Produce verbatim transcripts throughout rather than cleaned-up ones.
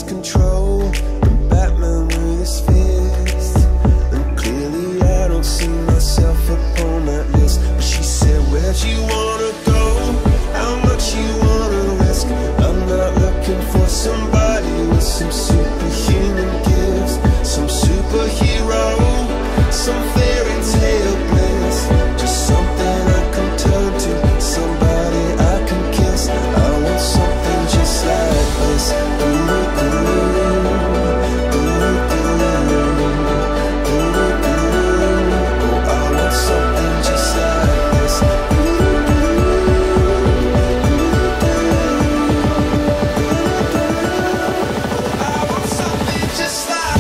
control, and Batman with his fists. And clearly I don't see myself upon that list. But she said, where'd you wanna go? How much you wanna risk? I'm not looking for somebody with some superhuman gifts, some superhero, some fairy tale bliss. Just something I can turn to, somebody I can kiss. I want something just like this. Ooh, ooh, ooh, ooh, ooh, ooh. Oh, I want something just like this. I want something just like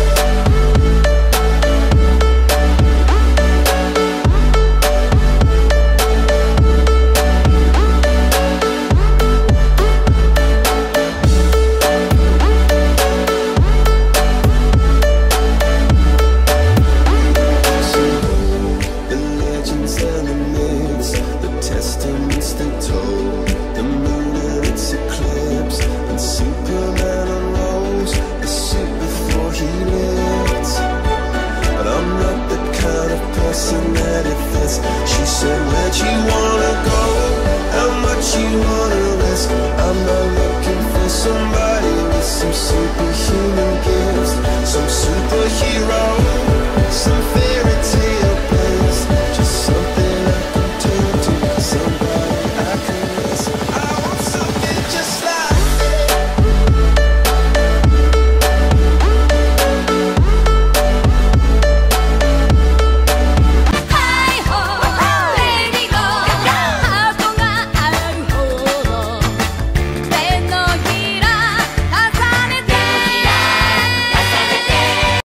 the legends and the myths, the testaments they told, the moon and its eclipse, and Superman unrolls the super Thor he lifts. But I'm not the kind of person that it fits. She said, where'd you wanna go? How much you wanna risk? I'm not looking for somebody with some superhuman gifts, some superhero,